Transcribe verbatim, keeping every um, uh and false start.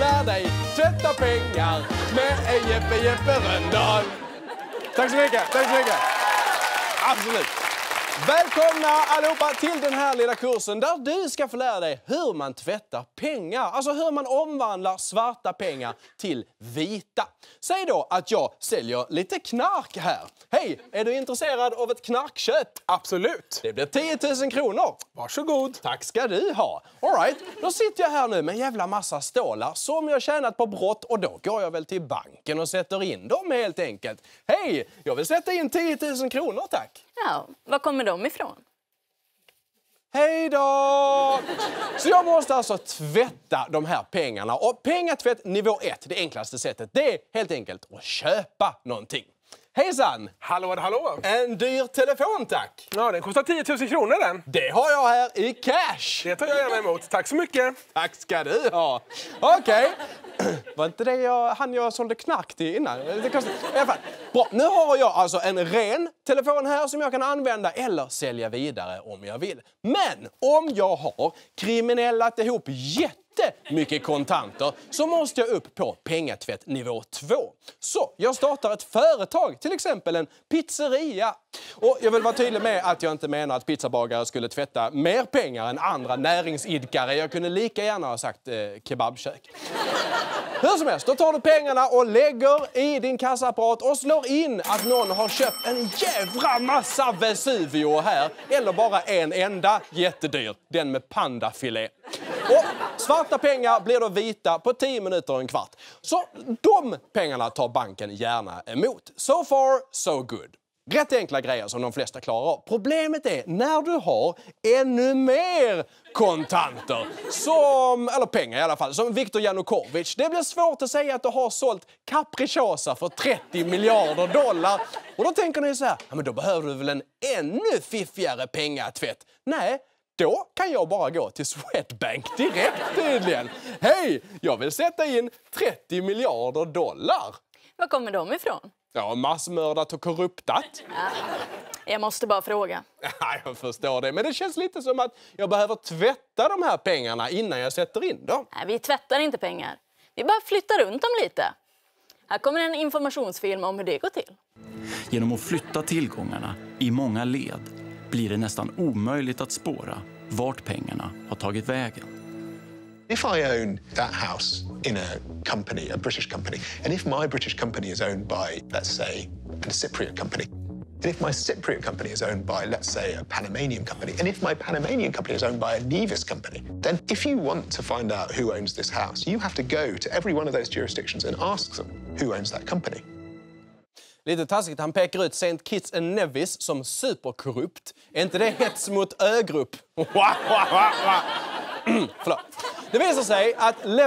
lär dig tvätta pengar med en Jeppe Jeppe Rönndahl. Tack så mycket, tack så mycket. Absolut. Välkomna allihopa till den här lilla kursen där du ska få lära dig hur man tvättar pengar. Alltså hur man omvandlar svarta pengar till vita. Säg då att jag säljer lite knark här. Hej, är du intresserad av ett knarkköp? Absolut. Det blir tio tusen kronor. Varsågod. Tack ska du ha. All right, då sitter jag här nu med en jävla massa stålar som jag tjänat på brott och då går jag väl till banken och sätter in dem helt enkelt. Hej, jag vill sätta in tio tusen kronor, tack. Ja, var kommer de ifrån? Hej då! Så jag måste alltså tvätta de här pengarna. Och pengatvätt nivå ett, det enklaste sättet, det är helt enkelt att köpa någonting. Hejsan! Hallå, hallå. En dyr telefon, tack. Ja, den kostar tio tusen kronor den. Det har jag här i cash. Det tar jag gärna emot. Tack så mycket. Tack ska du ha. Okej. Okay. Var inte det jag, han jag sålde knark till innan? Det kostar, i alla fall. Bra, nu har jag alltså en ren telefon här som jag kan använda eller sälja vidare om jag vill. Men om jag har kriminellat ihop jätte mycket kontanter så måste jag upp på pengatvätt nivå två. Så jag startar ett företag, till exempel en pizzeria. Och jag vill vara tydlig med att jag inte menar att pizzabagare skulle tvätta mer pengar än andra näringsidkare. Jag kunde lika gärna ha sagt eh, kebabkök. Hur som helst, då tar du pengarna och lägger i din kassaapparat och slår in att någon har köpt en jävla massa Vesuvio här. Eller bara en enda jättedyr, den med pandafilé. Och svarta pengar blir då vita på tio minuter och en kvart. Så de pengarna tar banken gärna emot. So far, so good. Rätt enkla grejer som de flesta klarar av. Problemet är när du har ännu mer kontanter. Som, eller pengar i alla fall, som Viktor Janukovic. Det blir svårt att säga att du har sålt Capricciosa för trettio miljarder dollar. Och då tänker ni så här, ja men då behöver du väl en ännu fiffigare pengatvätt? Nej. Då kan jag bara gå till Swedbank direkt tydligen. Hej, jag vill sätta in trettio miljarder dollar. Var kommer de ifrån? Ja, massmördat och korruptat. Ja, jag måste bara fråga. Ja, jag förstår det. Men det känns lite som att jag behöver tvätta de här pengarna innan jag sätter in dem. Nej, vi tvättar inte pengar. Vi bara flyttar runt dem lite. Här kommer en informationsfilm om hur det går till. Genom att flytta tillgångarna i många led blir det nästan omöjligt att spåra vart pengarna har tagit vägen. If I own that house in a company, a British company, and if my British company is owned by, let's say, a Cypriot company, and if my Cypriot company is owned by, let's say, a Panamanian company, and if my Panamanian company is owned by a Nevis company, then if you want to find out who owns this house, you have to go to every one of those jurisdictions and ask them who owns that company. Lite taskigt, han pekar ut Saint Kitts and Nevis som superkorrupt. Är inte det hets mot ögrupp? Förlåt. Det visar sig att